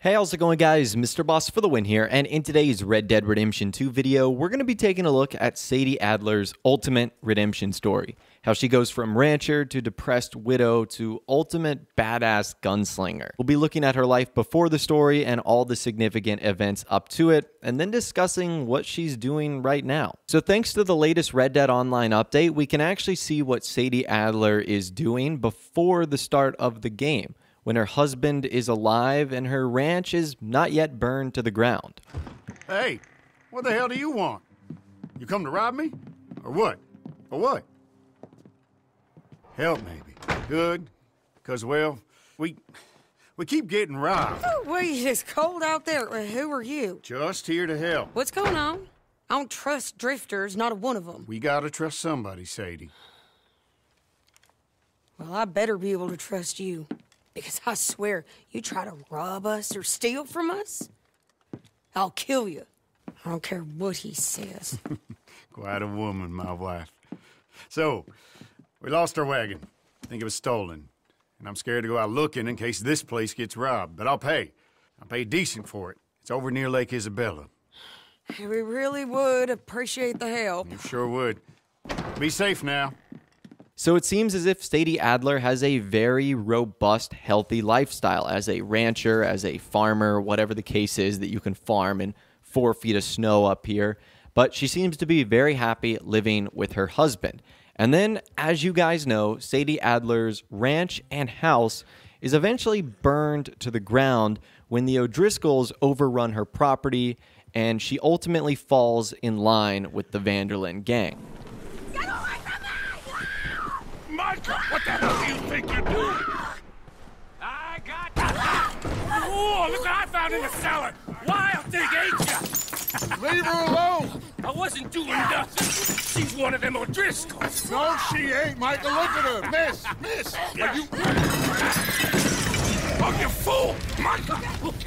Hey, how's it going, guys? Mr. Boss for the win here, and in today's Red Dead Redemption 2 video, we're going to be taking a look at Sadie Adler's ultimate redemption story. How she goes from rancher to depressed widow to ultimate badass gunslinger. We'll be looking at her life before the story and all the significant events up to it, and then discussing what she's doing right now. So thanks to the latest Red Dead Online update, we can actually see what Sadie Adler is doing before the start of the game, when her husband is alive and her ranch is not yet burned to the ground. Hey, what the hell do you want? You come to rob me? Or what? Or what? Help, maybe. Good. Because, well, we keep getting robbed. Oh, wait, it's cold out there. Who are you? Just here to help. What's going on? I don't trust drifters, not a one of them. We gotta trust somebody, Sadie. Well, I better be able to trust you. Because I swear, you try to rob us or steal from us, I'll kill you. I don't care what he says. Quite a woman, my wife. So, we lost our wagon. I think it was stolen. And I'm scared to go out looking in case this place gets robbed. But I'll pay. I'll pay decent for it. It's over near Lake Isabella. We really would appreciate the help. You sure would. Be safe now. So it seems as if Sadie Adler has a very robust, healthy lifestyle as a rancher, as a farmer, whatever the case is that you can farm in 4 feet of snow up here. But she seems to be very happy living with her husband. And then, as you guys know, Sadie Adler's ranch and house is eventually burned to the ground when the O'Driscolls overrun her property, and she ultimately falls in line with the Vanderlyn gang. Micah, what the hell do you think you're doing? I got you. Whoa, look what I found in the cellar. Wild thing, ain't ya? Leave her alone! I wasn't doing nothing. She's one of them O'Driscolls. No, she ain't, Micah. Look at her. Miss, are you... Oh, you fool! Micah!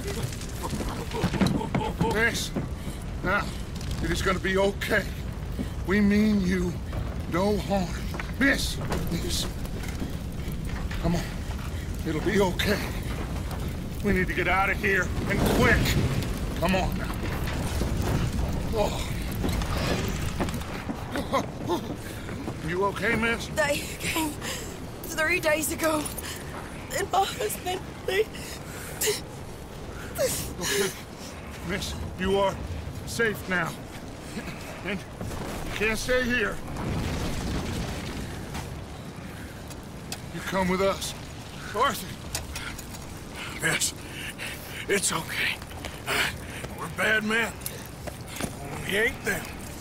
Miss, now, it is gonna be okay. We mean you no harm. Miss, come on. It'll be okay. We need to get out of here, and quick. Come on now. Oh. You okay, miss? They came 3 days ago, and my husband, Okay. Miss, you are safe now. And you can't stay here. You come with us. Arthur. Miss, it's okay. We're bad men. We ain't them.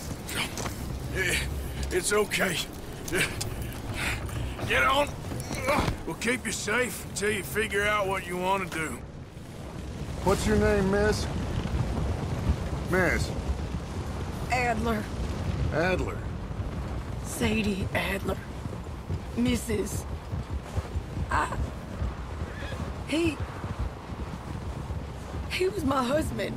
It's okay. Get on. We'll keep you safe until you figure out what you want to do. What's your name, miss? Miss. Adler, Adler. Sadie Adler, Mrs. He was my husband.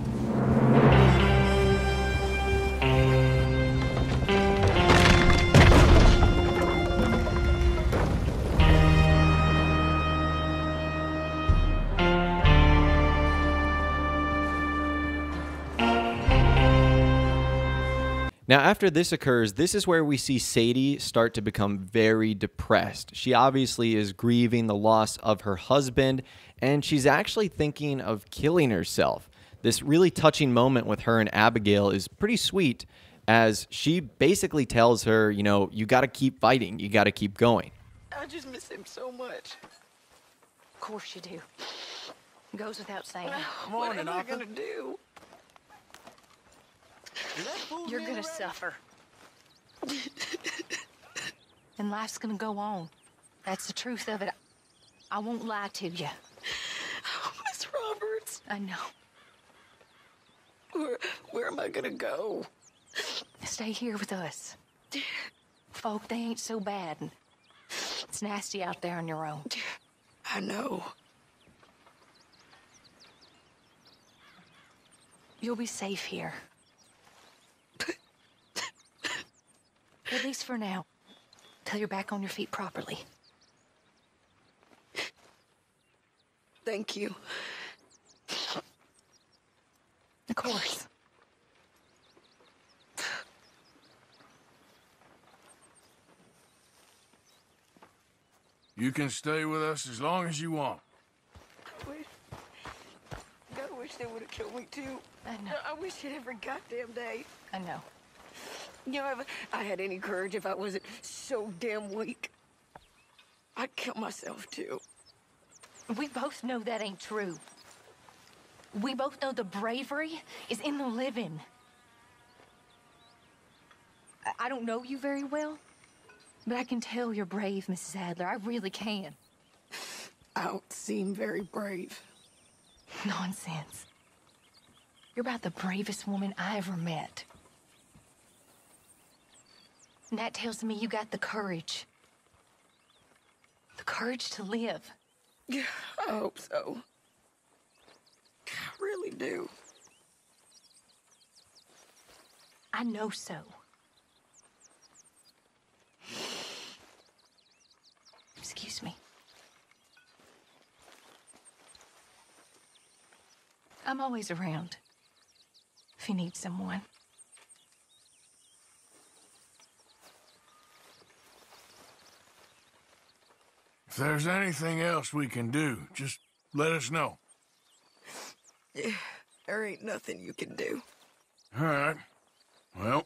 Now, after this occurs, this is where we see Sadie start to become very depressed. She obviously is grieving the loss of her husband, and she's actually thinking of killing herself. This really touching moment with her and Abigail is pretty sweet, as she basically tells her, you know, you got to keep fighting, you got to keep going. I just miss him so much. Of course you do. It goes without saying. What am I gonna do? You're gonna suffer. And life's gonna go on. That's the truth of it. I won't lie to you. Oh, Miss Roberts, I know. where am I gonna go? Stay here with us. Folk, they ain't so bad. It's nasty out there on your own. I know. You'll be safe here. At least for now. Till you're back on your feet properly. Thank you. course. You can stay with us as long as you want. I wish they would have killed me too. I know. I wish it every goddamn day. I know. You know, if I had any courage, if I wasn't so damn weak, I'd kill myself too. We both know that ain't true. We both know the bravery is in the living. I don't know you very well, but I can tell you're brave, Mrs. Adler. I really can. I don't seem very brave. Nonsense. You're about the bravest woman I ever met. And that tells me you got the courage. The courage to live. Yeah, I hope so. I really do. I know so. Excuse me. I'm always around if you need someone. If there's anything else we can do, just let us know. Yeah, there ain't nothing you can do. All right. Well,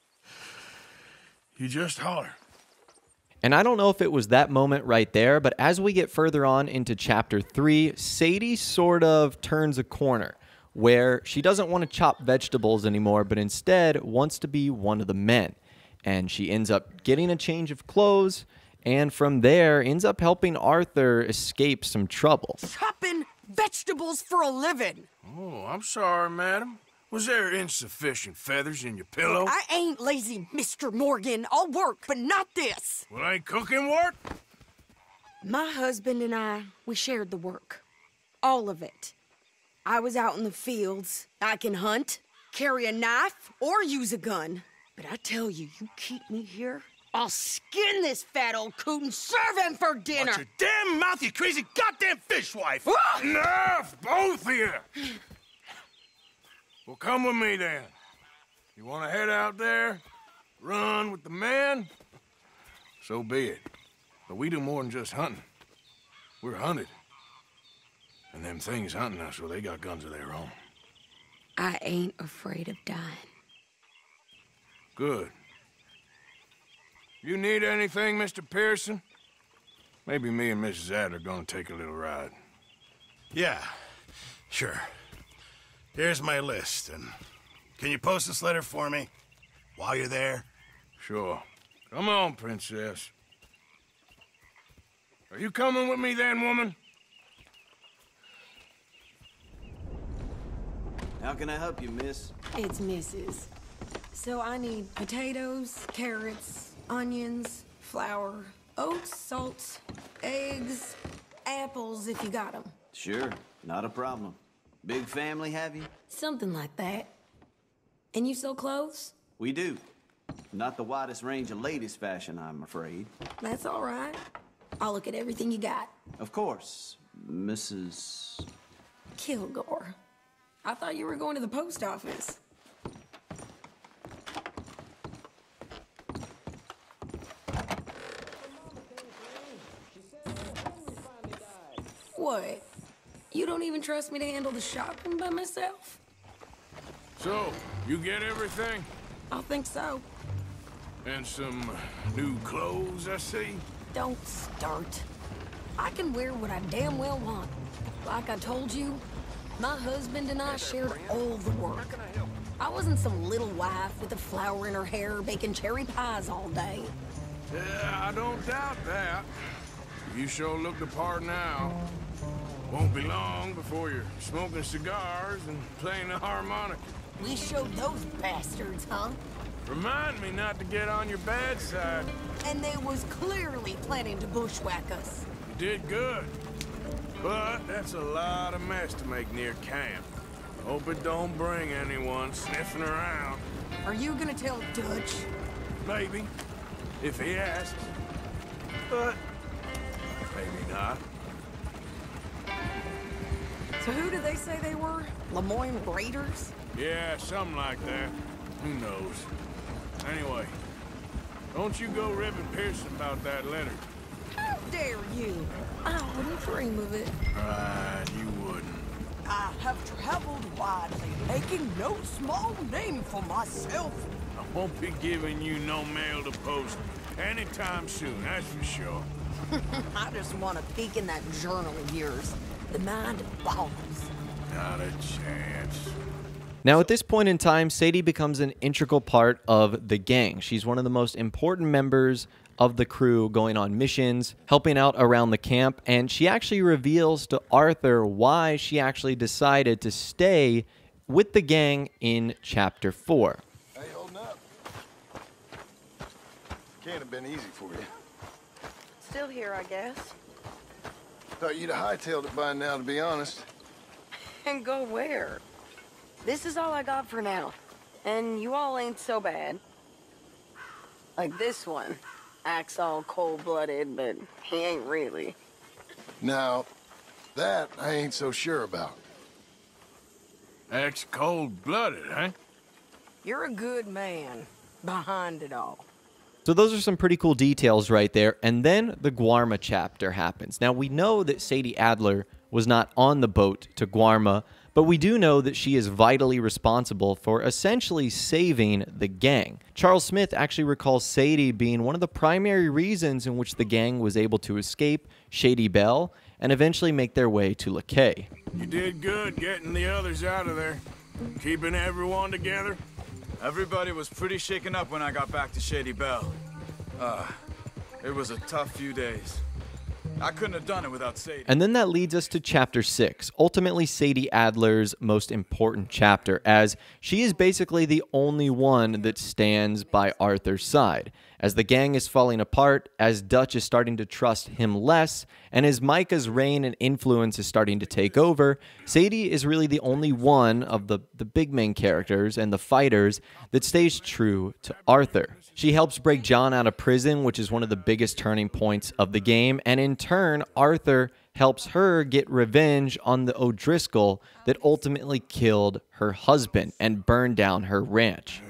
you just holler. And I don't know if it was that moment right there, but as we get further on into chapter 3, Sadie sort of turns a corner where she doesn't want to chop vegetables anymore, but instead wants to be one of the men. And she ends up getting a change of clothes, and from there ends up helping Arthur escape some trouble. Chopping vegetables for a living. Oh, I'm sorry, madam. Was there insufficient feathers in your pillow? I ain't lazy, Mr. Morgan. I'll work, but not this. Well, ain't cooking work? My husband and I, we shared the work. All of it. I was out in the fields. I can hunt, carry a knife, or use a gun. But I tell you, you keep me here, I'll skin this fat old coot and serve him for dinner. Watch your damn mouth, you crazy goddamn fishwife! Ah! Enough, both of you! Well, come with me then. You want to head out there, run with the men? So be it. But we do more than just hunting. We're hunted. And them things hunting us, well, they got guns of their own. I ain't afraid of dying. Good. You need anything, Mr. Pearson? Maybe me and Mrs. Adler are gonna take a little ride. Yeah, sure. Here's my list, and can you post this letter for me while you're there? Sure. Come on, princess. Are you coming with me then, woman? How can I help you, miss? It's Mrs. So I need potatoes, carrots, onions, flour, oats, salt, eggs, apples if you got them. Sure, not a problem. Big family, have you? Something like that. And you sell clothes? We do. Not the widest range of ladies' fashion, I'm afraid. That's all right. I'll look at everything you got. Of course, Mrs. Kilgore. I thought you were going to the post office. What? You don't even trust me to handle the shopping by myself? So, you get everything? I think so. And some new clothes, I see? Don't start. I can wear what I damn well want. Like I told you, my husband and I shared all the work. I wasn't some little wife with a flower in her hair baking cherry pies all day. Yeah, I don't doubt that. You sure look the part now. Won't be long before you're smoking cigars and playing the harmonica. We showed those bastards, huh? Remind me not to get on your bad side. And they was clearly planning to bushwhack us. You did good. But that's a lot of mess to make near camp. Hope it don't bring anyone sniffing around. Are you gonna tell Dutch? Maybe, if he asks. But maybe not. Who did they say they were? Lemoyne Raiders? Yeah, something like that. Who knows? Anyway, don't you go ribbing Pearson about that letter. How dare you? I wouldn't dream of it. Right, you wouldn't. I have traveled widely, making no small name for myself. I won't be giving you no mail to post anytime soon, that's for sure. I just want to peek in that journal of yours. The mind boggles. Not a chance. Now, at this point in time, Sadie becomes an integral part of the gang. She's one of the most important members of the crew, going on missions, helping out around the camp, and she actually reveals to Arthur why she actually decided to stay with the gang in Chapter 4. How you holding up? Can't have been easy for you. Still here, I guess. Thought you'd have hightailed it by now, to be honest. And go where? This is all I got for now. And you all ain't so bad. Like this one. Acts all cold-blooded, but he ain't really. Now, that I ain't so sure about. Ex cold-blooded, eh? You're a good man behind it all. So those are some pretty cool details right there. And then the Guarma chapter happens. Now, we know that Sadie Adler was not on the boat to Guarma, but we do know that she is vitally responsible for essentially saving the gang. Charles Smith actually recalls Sadie being one of the primary reasons in which the gang was able to escape Shady Belle and eventually make their way to Lakay. You did good getting the others out of there. Keeping everyone together. Everybody was pretty shaken up when I got back to Shady Belle. It was a tough few days. I couldn't have done it without Sadie. And then that leads us to Chapter 6, ultimately Sadie Adler's most important chapter, as she is basically the only one that stands by Arthur's side. As the gang is falling apart, as Dutch is starting to trust him less, and as Micah's reign and influence is starting to take over, Sadie is really the only one of the big main characters and the fighters that stays true to Arthur. She helps break John out of prison, which is one of the biggest turning points of the game, and in turn, Arthur helps her get revenge on the O'Driscoll that ultimately killed her husband and burned down her ranch.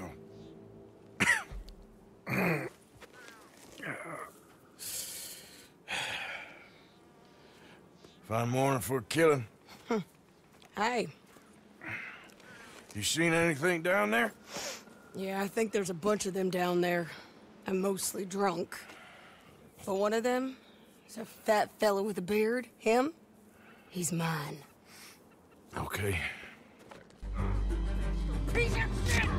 Fine morning for a killing. Hey. You seen anything down there? Yeah, I think there's a bunch of them down there. I'm mostly drunk. But one of them is a fat fella with a beard. Him? He's mine. Okay. Piece of shit!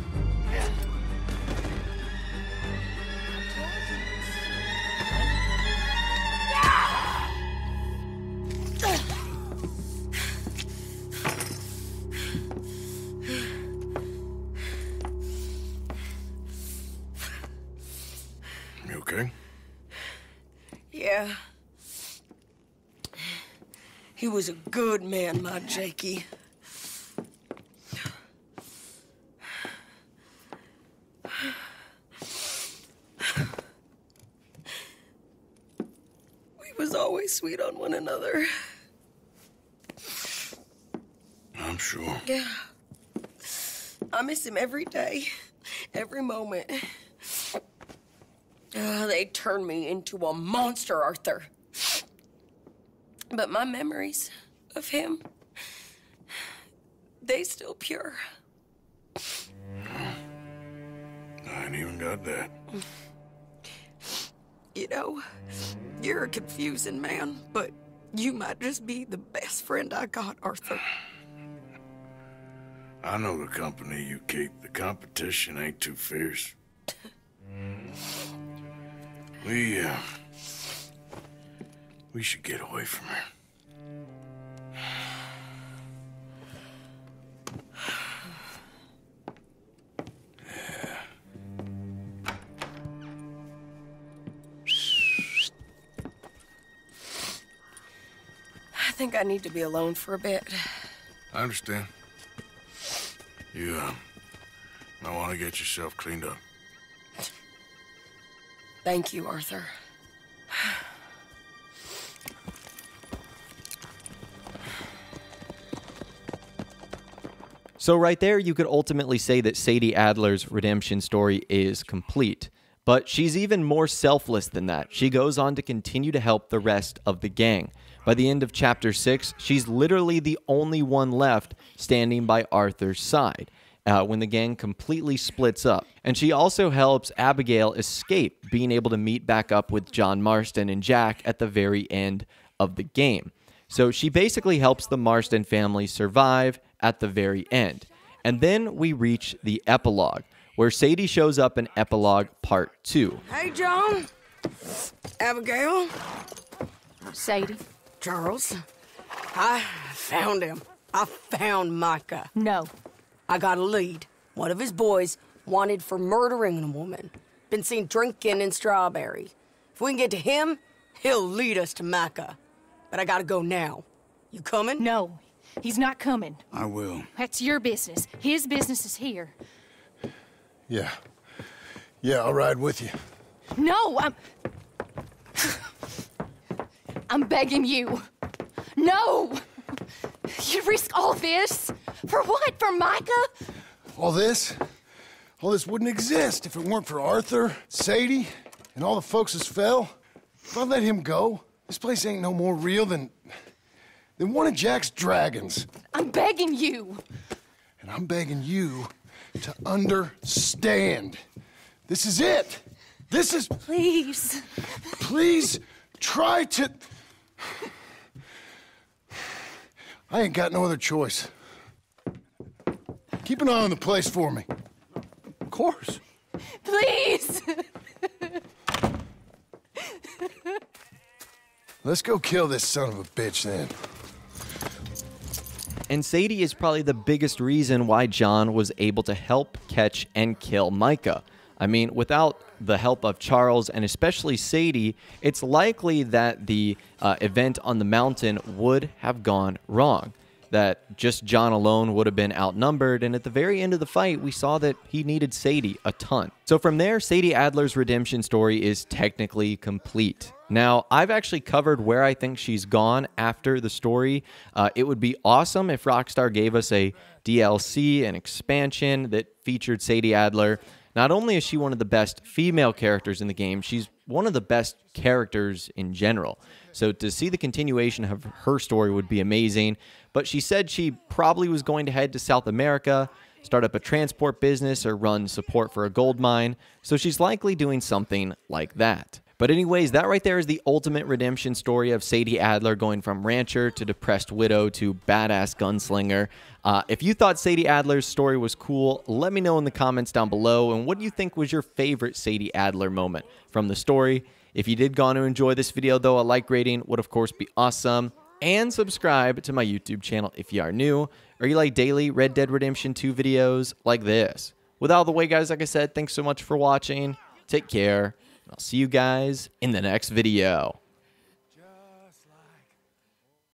You okay? Yeah. He was a good man, my Jakey. We was always sweet on one another. I'm sure. Yeah. I miss him every day, every moment. They turned me into a monster, Arthur. But my memories of him, they still pure. I ain't even got that. You know, you're a confusing man, but you might just be the best friend I got, Arthur. I know the company you keep. The competition ain't too fierce. We should get away from her. I think I need to be alone for a bit. I understand. You, might want to get yourself cleaned up. Thank you, Arthur. So right there, you could ultimately say that Sadie Adler's redemption story is complete. But she's even more selfless than that. She goes on to continue to help the rest of the gang. By the end of Chapter 6, she's literally the only one left standing by Arthur's side when the gang completely splits up. And she also helps Abigail escape, being able to meet back up with John Marston and Jack at the very end of the game. So she basically helps the Marston family survive at the very end. And then we reach the epilogue, where Sadie shows up in Epilogue Part 2. Hey, John. Abigail. Sadie. Charles. I found him. I found Micah. No. I got a lead. One of his boys wanted for murdering a woman. Been seen drinking in Strawberry. If we can get to him, he'll lead us to Micah. But I gotta go now. You coming? No. He's not coming. I will. That's your business. His business is here. Yeah. Yeah, I'll ride with you. No, I'm begging you. No! You risk all this? For what? For Micah? All this wouldn't exist if it weren't for Arthur, Sadie, and all the folks as fell. If I let him go, this place ain't no more real than one of Jack's dragons. I'm begging you. And I'm begging you to understand. This is it. This is... Please. Please try to... I ain't got no other choice. Keep an eye on the place for me. Of course. Please. Let's go kill this son of a bitch then. And Sadie is probably the biggest reason why John was able to help catch and kill Micah. I mean, without the help of Charles and especially Sadie, it's likely that the event on the mountain would have gone wrong. That just John alone would have been outnumbered, and at the very end of the fight, we saw that he needed Sadie a ton. So from there, Sadie Adler's redemption story is technically complete. Now, I've actually covered where I think she's gone after the story. It would be awesome if Rockstar gave us a DLC, an expansion that featured Sadie Adler. Not only is she one of the best female characters in the game, she's one of the best characters in general. So to see the continuation of her story would be amazing. But she said she probably was going to head to South America, start up a transport business, or run support for a gold mine. So she's likely doing something like that. But anyways, that right there is the ultimate redemption story of Sadie Adler going from rancher to depressed widow to badass gunslinger. If you thought Sadie Adler's story was cool, let me know in the comments down below. And what do you think was your favorite Sadie Adler moment from the story? If you did go on to enjoy this video, though, a like rating would, of course, be awesome. And subscribe to my YouTube channel if you are new, or you like daily Red Dead Redemption 2 videos like this. With all the way, guys, like I said, thanks so much for watching. Take care. I'll see you guys in the next video.